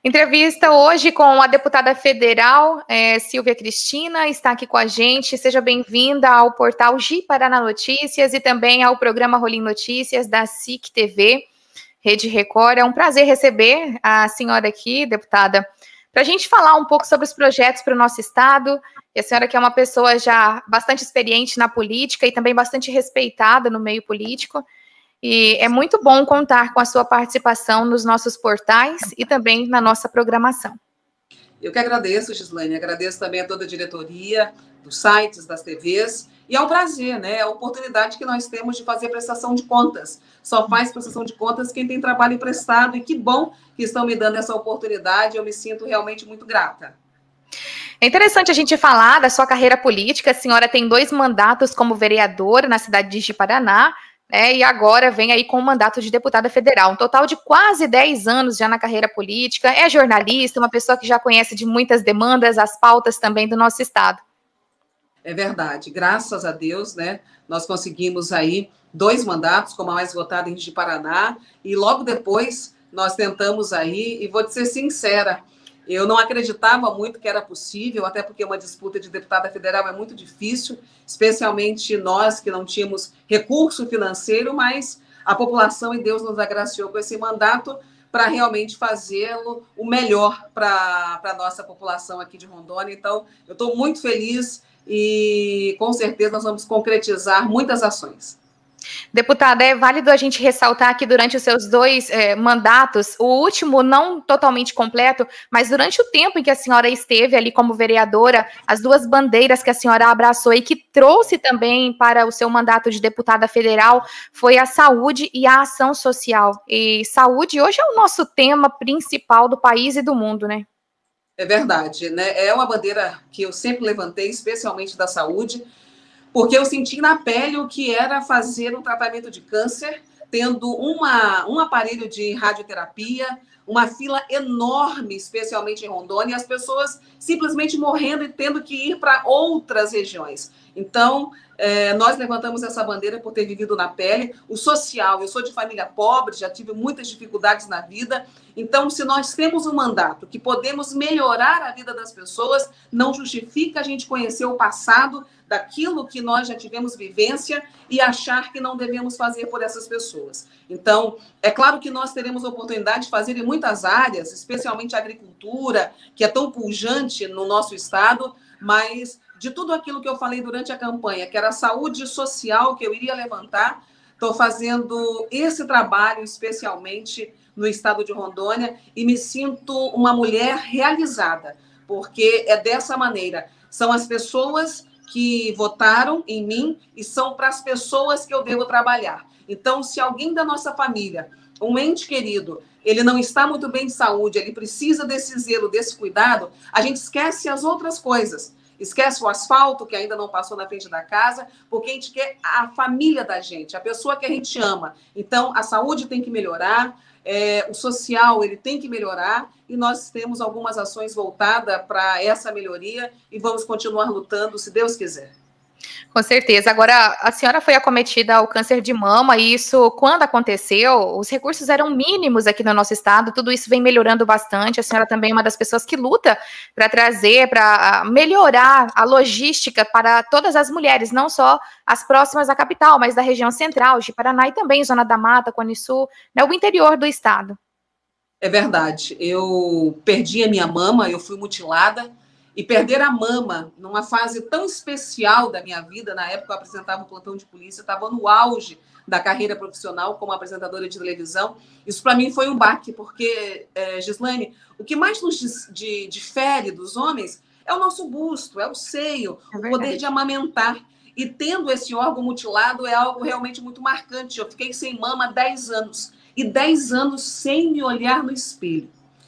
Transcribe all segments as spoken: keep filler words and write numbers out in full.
Entrevista hoje com a deputada federal é, Silvia Cristina, está aqui com a gente. Seja bem-vinda ao portal Ji Paraná Notícias e também ao programa Rolim Notícias da S I C T V, Rede Record. É um prazer receber a senhora aqui, deputada, para a gente falar um pouco sobre os projetos para o nosso estado. E a senhora que é uma pessoa já bastante experiente na política e também bastante respeitada no meio político. E é muito bom contar com a sua participação nos nossos portais e também na nossa programação. Eu que agradeço, Gislaine, agradeço também a toda a diretoria dos sites, das T Vs, e é um prazer, né? É a oportunidade que nós temos de fazer prestação de contas. Só faz prestação de contas quem tem trabalho emprestado, e que bom que estão me dando essa oportunidade, eu me sinto realmente muito grata. É interessante a gente falar da sua carreira política. A senhora tem dois mandatos como vereadora na cidade de Ji Paraná, É, e agora vem aí com o mandato de deputada federal, um total de quase dez anos já na carreira política, é jornalista, uma pessoa que já conhece de muitas demandas, as pautas também do nosso estado. É verdade, graças a Deus, né, nós conseguimos aí dois mandatos como a mais votada em Ji Paraná, e logo depois nós tentamos aí, e vou te ser sincera, eu não acreditava muito que era possível, até porque uma disputa de deputada federal é muito difícil, especialmente nós que não tínhamos recurso financeiro, mas a população e Deus nos agraciou com esse mandato para realmente fazê-lo o melhor para a nossa população aqui de Rondônia. Então, eu estou muito feliz e com certeza nós vamos concretizar muitas ações. Deputada, é válido a gente ressaltar que durante os seus dois é, mandatos, o último não totalmente completo, mas durante o tempo em que a senhora esteve ali como vereadora, as duas bandeiras que a senhora abraçou e que trouxe também para o seu mandato de deputada federal foi a saúde e a ação social. E saúde hoje é o nosso tema principal do país e do mundo, né? É verdade, né? É uma bandeira que eu sempre levantei, especialmente da saúde, porque eu senti na pele o que era fazer um tratamento de câncer, tendo uma, um aparelho de radioterapia, uma fila enorme, especialmente em Rondônia, e as pessoas simplesmente morrendo e tendo que ir para outras regiões. Então, é, nós levantamos essa bandeira por ter vivido na pele. O social, eu sou de família pobre, já tive muitas dificuldades na vida. Então, se nós temos um mandato que podemos melhorar a vida das pessoas, não justifica a gente conhecer o passado daquilo que nós já tivemos vivência e achar que não devemos fazer por essas pessoas. Então, é claro que nós teremos a oportunidade de fazer em muitas áreas, especialmente a agricultura, que é tão pujante no nosso estado, mas de tudo aquilo que eu falei durante a campanha, que era a saúde social que eu iria levantar, estou fazendo esse trabalho especialmente no estado de Rondônia e me sinto uma mulher realizada, porque é dessa maneira. São as pessoas que votaram em mim e são para as pessoas que eu devo trabalhar. Então, se alguém da nossa família, um ente querido, ele não está muito bem de saúde, ele precisa desse zelo, desse cuidado, a gente esquece as outras coisas. Esquece o asfalto, que ainda não passou na frente da casa, porque a gente quer a família da gente, a pessoa que a gente ama. Então, a saúde tem que melhorar, é, o social ele tem que melhorar, e nós temos algumas ações voltadas para essa melhoria e vamos continuar lutando, se Deus quiser. Com certeza. Agora, a senhora foi acometida ao câncer de mama, e isso, quando aconteceu, os recursos eram mínimos aqui no nosso estado, tudo isso vem melhorando bastante. A senhora também é uma das pessoas que luta para trazer, para melhorar a logística para todas as mulheres, não só as próximas à capital, mas da região central, de Paraná e também Zona da Mata, Cone Sul, né, o interior do estado. É verdade. Eu perdi a minha mama, eu fui mutilada, e perder a mama numa fase tão especial da minha vida, na época eu apresentava o Plantão de Polícia, estava no auge da carreira profissional como apresentadora de televisão. Isso para mim foi um baque, porque, é, Gislaine, o que mais nos de, difere dos homens é o nosso busto, é o seio, é o poder de amamentar. E tendo esse órgão mutilado é algo realmente muito marcante. Eu fiquei sem mama há dez anos, e dez anos sem me olhar no espelho.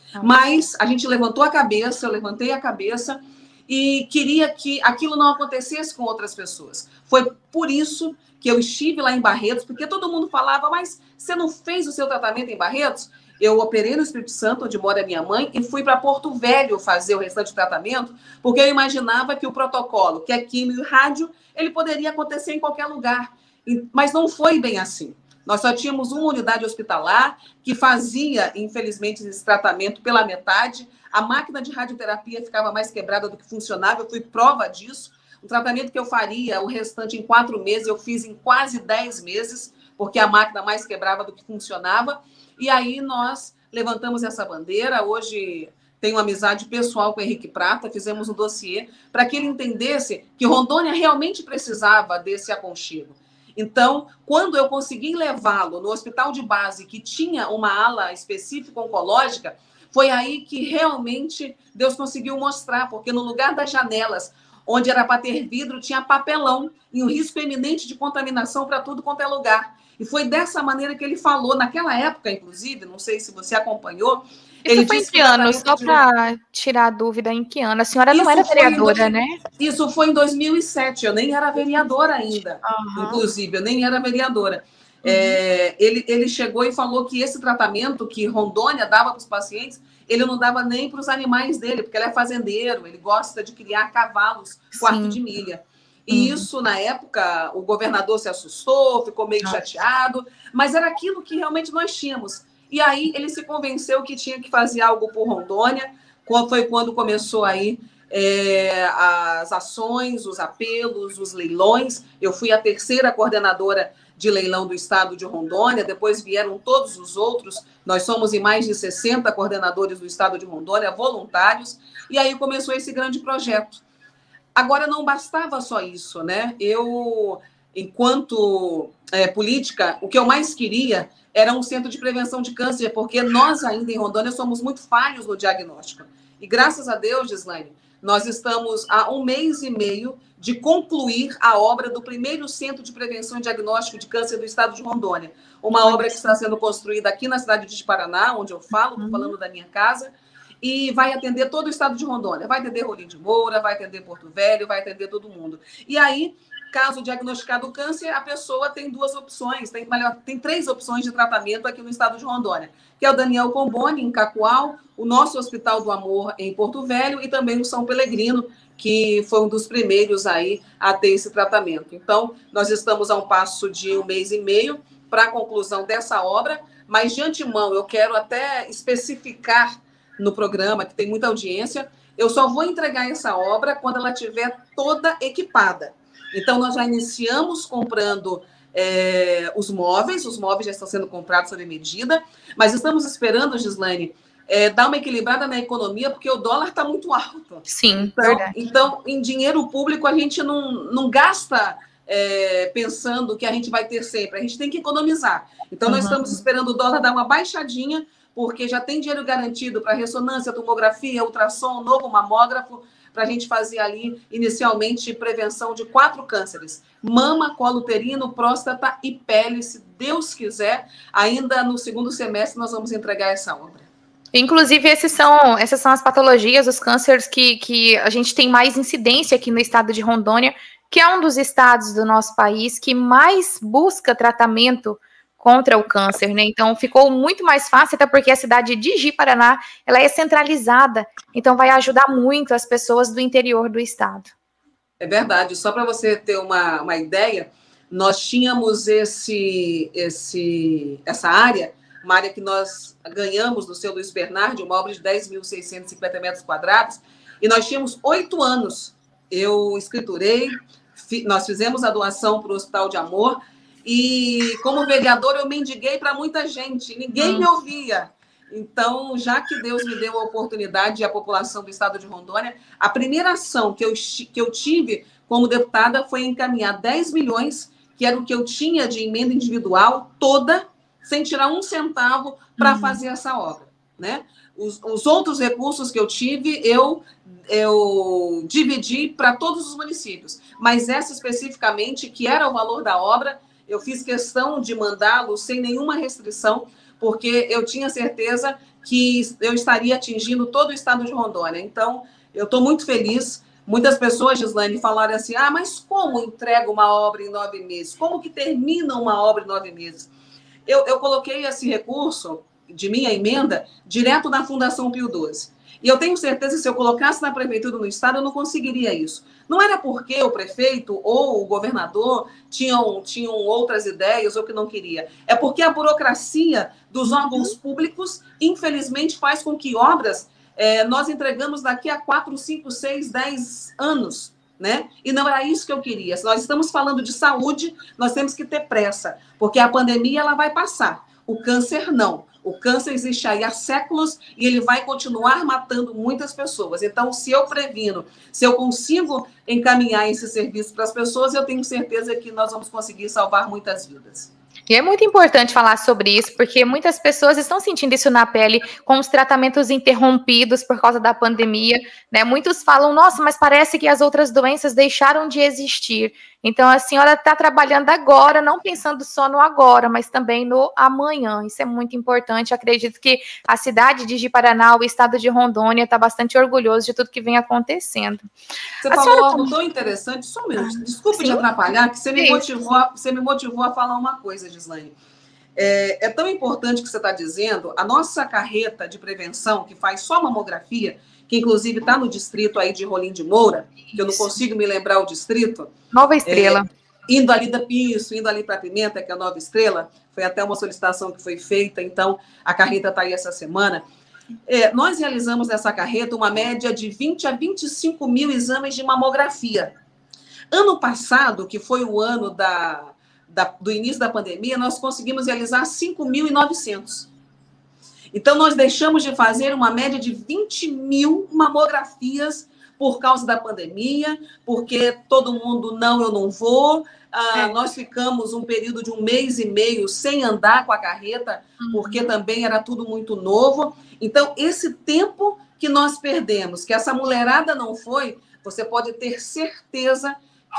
Mas a gente levantou a cabeça, eu levantei a cabeça e queria que aquilo não acontecesse com outras pessoas. Foi por isso que eu estive lá em Barretos, porque todo mundo falava, mas você não fez o seu tratamento em Barretos? Eu operei no Espírito Santo, onde mora minha mãe, e fui para Porto Velho fazer o restante do tratamento, porque eu imaginava que o protocolo, que é químio e rádio, ele poderia acontecer em qualquer lugar. Mas não foi bem assim. Nós só tínhamos uma unidade hospitalar que fazia, infelizmente, esse tratamento pela metade. A máquina de radioterapia ficava mais quebrada do que funcionava, eu fui prova disso. O tratamento que eu faria, o restante em quatro meses, eu fiz em quase dez meses, porque a máquina mais quebrava do que funcionava. E aí nós levantamos essa bandeira. Hoje tenho uma amizade pessoal com o Henrique Prata, fizemos um dossiê para que ele entendesse que Rondônia realmente precisava desse aconchego. Então, quando eu consegui levá-lo no hospital de base, que tinha uma ala específica oncológica, foi aí que realmente Deus conseguiu mostrar, porque no lugar das janelas, onde era para ter vidro, tinha papelão e um risco eminente de contaminação para tudo quanto é lugar. E foi dessa maneira que ele falou, naquela época, inclusive, não sei se você acompanhou. Isso ele foi em disse que ano? que Só de... para tirar a dúvida, em que ano? A senhora não Isso era vereadora, dois... né? Isso foi em dois mil e sete, eu nem era vereadora ainda, uhum. inclusive, eu nem era vereadora. Uhum. É, ele, ele chegou e falou que esse tratamento que Rondônia dava para os pacientes, ele não dava nem para os animais dele, porque ele é fazendeiro, ele gosta de criar cavalos, quarto de milha. E uhum. isso, na época, o governador se assustou, ficou meio Nossa. chateado, mas era aquilo que realmente nós tínhamos. E aí ele se convenceu que tinha que fazer algo por Rondônia. Foi quando começou aí é, as ações, os apelos, os leilões. Eu fui a terceira coordenadora de leilão do estado de Rondônia, depois vieram todos os outros. Nós somos em mais de sessenta coordenadores do estado de Rondônia, voluntários, e aí começou esse grande projeto. Agora, não bastava só isso, né? Eu, enquanto é, política, o que eu mais queria era um centro de prevenção de câncer, porque nós ainda em Rondônia somos muito falhos no diagnóstico. E graças a Deus, Gislaine, nós estamos há um mês e meio de concluir a obra do primeiro Centro de Prevenção e Diagnóstico de Câncer do estado de Rondônia. Uma obra que está sendo construída aqui na cidade de Paraná, onde eu falo, estou falando da minha casa, e vai atender todo o estado de Rondônia. Vai atender Rolim de Moura, vai atender Porto Velho, vai atender todo mundo. E aí, caso diagnosticado o câncer, a pessoa tem duas opções, tem, melhor, tem três opções de tratamento aqui no estado de Rondônia, que é o Daniel Comboni, em Cacoal, o nosso Hospital do Amor, em Porto Velho, e também o São Pelegrino, que foi um dos primeiros aí a ter esse tratamento. Então, nós estamos a um passo de um mês e meio para a conclusão dessa obra, mas de antemão eu quero até especificar no programa, que tem muita audiência, eu só vou entregar essa obra quando ela estiver toda equipada. Então, nós já iniciamos comprando é, os móveis, os móveis já estão sendo comprados sob medida, mas estamos esperando, Gislaine, é, dar uma equilibrada na economia, porque o dólar está muito alto. Sim, então, verdade. Então, em dinheiro público, a gente não, não gasta é, pensando que a gente vai ter sempre, a gente tem que economizar. Então, uhum. nós estamos esperando o dólar dar uma baixadinha, porque já tem dinheiro garantido para ressonância, tomografia, ultrassom, novo mamógrafo, para a gente fazer ali, inicialmente, prevenção de quatro cânceres. Mama, colo uterino, próstata e pele, se Deus quiser. Ainda no segundo semestre, nós vamos entregar essa obra. Inclusive, esses são, essas são as patologias, os cânceres que, que a gente tem mais incidência aqui no estado de Rondônia, que é um dos estados do nosso país que mais busca tratamento contra o câncer, né? Então, ficou muito mais fácil, até porque a cidade de Ji-Paraná, ela é centralizada, então vai ajudar muito as pessoas do interior do estado. É verdade. Só para você ter uma, uma ideia, nós tínhamos esse, esse, essa área, uma área que nós ganhamos do seu Luiz Bernardi, uma obra de dez mil seiscentos e cinquenta metros quadrados, e nós tínhamos oito anos. Eu escriturei, fi, nós fizemos a doação para o Hospital de Amor, e como vereador eu mendiguei para muita gente, ninguém hum. me ouvia. Então, já que Deus me deu a oportunidade e a população do estado de Rondônia, a primeira ação que eu, que eu tive como deputada foi encaminhar dez milhões, que era o que eu tinha de emenda individual, toda, sem tirar um centavo, para uhum. fazer essa obra. Né? Os, os outros recursos que eu tive, eu, eu dividi para todos os municípios. Mas essa especificamente, que era o valor da obra, eu fiz questão de mandá-lo sem nenhuma restrição, porque eu tinha certeza que eu estaria atingindo todo o estado de Rondônia. Então, eu estou muito feliz. Muitas pessoas, Gislaine, falaram assim, ah, mas como entrega uma obra em nove meses? Como que termina uma obra em nove meses? Eu, eu coloquei esse recurso de minha emenda direto na Fundação Pio doze. E eu tenho certeza que se eu colocasse na prefeitura no estado, eu não conseguiria isso. Não era porque o prefeito ou o governador tinham, tinham outras ideias ou que não queria. É porque a burocracia dos órgãos públicos, infelizmente, faz com que obras é, nós entregamos daqui a quatro, cinco, seis, dez anos. Né? E não era isso que eu queria. Se nós estamos falando de saúde, nós temos que ter pressa, porque a pandemia ela vai passar. O câncer não. O câncer existe aí há séculos e ele vai continuar matando muitas pessoas. Então, se eu previno, se eu consigo encaminhar esse serviço para as pessoas, eu tenho certeza que nós vamos conseguir salvar muitas vidas. E é muito importante falar sobre isso, porque muitas pessoas estão sentindo isso na pele, com os tratamentos interrompidos por causa da pandemia, né? Muitos falam, nossa, mas parece que as outras doenças deixaram de existir. Então, a senhora está trabalhando agora, não pensando só no agora, mas também no amanhã. Isso é muito importante. Acredito que a cidade de Ji-Paraná, o estado de Rondônia, está bastante orgulhoso de tudo que vem acontecendo. Você a falou senhora... algo tão interessante, só um minuto, desculpe te atrapalhar, que você me, motivou, você me motivou a falar uma coisa, Gislaine. É, é tão importante que você está dizendo, a nossa carreta de prevenção, que faz só mamografia, que inclusive está no distrito aí de Rolim de Moura, que eu não consigo me lembrar o distrito. Nova Estrela. É, indo ali da Piso, indo ali para a Pimenta, que é a Nova Estrela, foi até uma solicitação que foi feita, então a carreta está aí essa semana. É, nós realizamos nessa carreta uma média de vinte a vinte e cinco mil exames de mamografia. Ano passado, que foi o ano da, da, do início da pandemia, nós conseguimos realizar cinco mil e novecentos. Então, nós deixamos de fazer uma média de vinte mil mamografias por causa da pandemia, porque todo mundo, não, eu não vou. Ah, é. Nós ficamos um período de um mês e meio sem andar com a carreta, uhum. porque também era tudo muito novo. Então, esse tempo que nós perdemos, que essa mulherada não foi, você pode ter certeza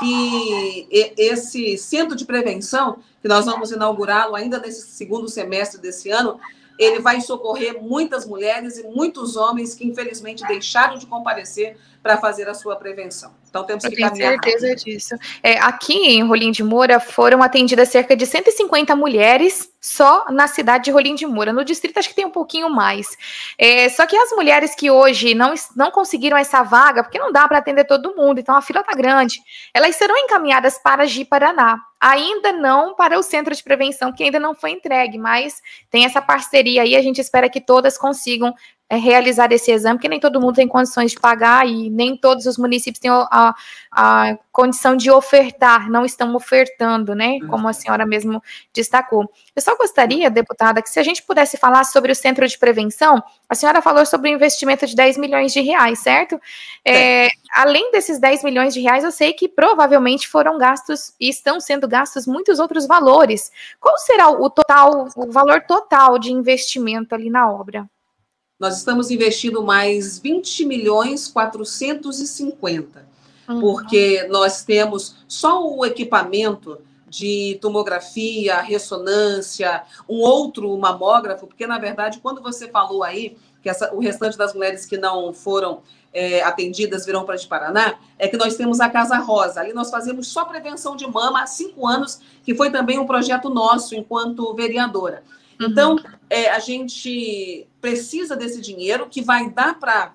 que esse centro de prevenção, que nós vamos inaugurá-lo ainda nesse segundo semestre desse ano, ele vai socorrer muitas mulheres e muitos homens que, infelizmente, deixaram de comparecer para fazer a sua prevenção. Então, temos que caminhar. Eu tenho certeza disso. É, aqui em Rolim de Moura foram atendidas cerca de cento e cinquenta mulheres só na cidade de Rolim de Moura. No distrito, acho que tem um pouquinho mais. É, só que as mulheres que hoje não, não conseguiram essa vaga, porque não dá para atender todo mundo, então a fila está grande, elas serão encaminhadas para Ji-Paraná. Ainda não para o centro de prevenção, que ainda não foi entregue, mas tem essa parceria aí, a gente espera que todas consigam é, realizar esse exame, porque nem todo mundo tem condições de pagar e nem todos os municípios têm a, a condição de ofertar, não estão ofertando, né, como a senhora mesmo destacou. Eu só gostaria, deputada, que se a gente pudesse falar sobre o centro de prevenção, a senhora falou sobre o investimento de dez milhões de reais, certo? É, além desses dez milhões de reais, eu sei que provavelmente foram gastos e estão sendo gastos muitos outros valores. Qual será o total, o valor total de investimento ali na obra? Nós estamos investindo mais vinte milhões quatrocentos e cinquenta, uhum. porque nós temos só o equipamento de tomografia, ressonância, um outro mamógrafo, porque, na verdade, quando você falou aí que essa, o restante das mulheres que não foram é, atendidas virão para Ji-Paraná, é que nós temos a Casa Rosa. Ali nós fazemos só prevenção de mama há cinco anos, que foi também um projeto nosso enquanto vereadora. Então, é, a gente precisa desse dinheiro que vai dar para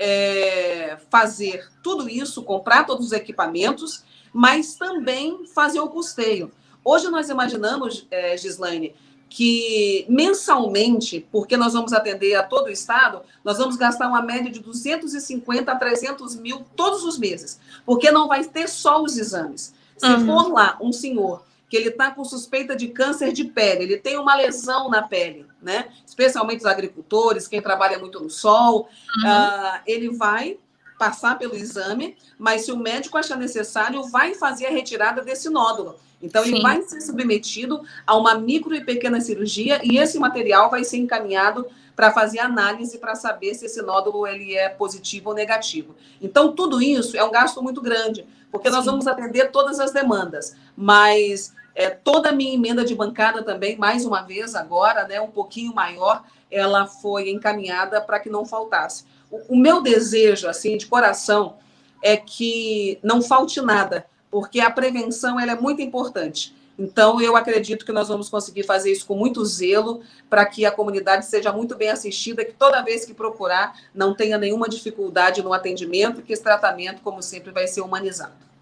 é, fazer tudo isso, comprar todos os equipamentos, mas também fazer o custeio. Hoje nós imaginamos, é, Gislaine, que mensalmente, porque nós vamos atender a todo o estado, nós vamos gastar uma média de duzentos e cinquenta a trezentos mil todos os meses, porque não vai ter só os exames. Se uhum. for lá um senhor que ele está com suspeita de câncer de pele, ele tem uma lesão na pele, né? Especialmente os agricultores, quem trabalha muito no sol, uhum. uh, ele vai passar pelo exame, mas se o médico achar necessário, vai fazer a retirada desse nódulo. Então, Sim. ele vai ser submetido a uma micro e pequena cirurgia e esse material vai ser encaminhado para fazer análise para saber se esse nódulo ele é positivo ou negativo. Então, tudo isso é um gasto muito grande, porque Sim. nós vamos atender todas as demandas, mas é, toda a minha emenda de bancada também, mais uma vez agora, né, um pouquinho maior, ela foi encaminhada para que não faltasse. O, o meu desejo, assim, de coração, é que não falte nada porque a prevenção ela é muito importante. Então, eu acredito que nós vamos conseguir fazer isso com muito zelo, para que a comunidade seja muito bem assistida, que toda vez que procurar não tenha nenhuma dificuldade no atendimento, que esse tratamento, como sempre, vai ser humanizado.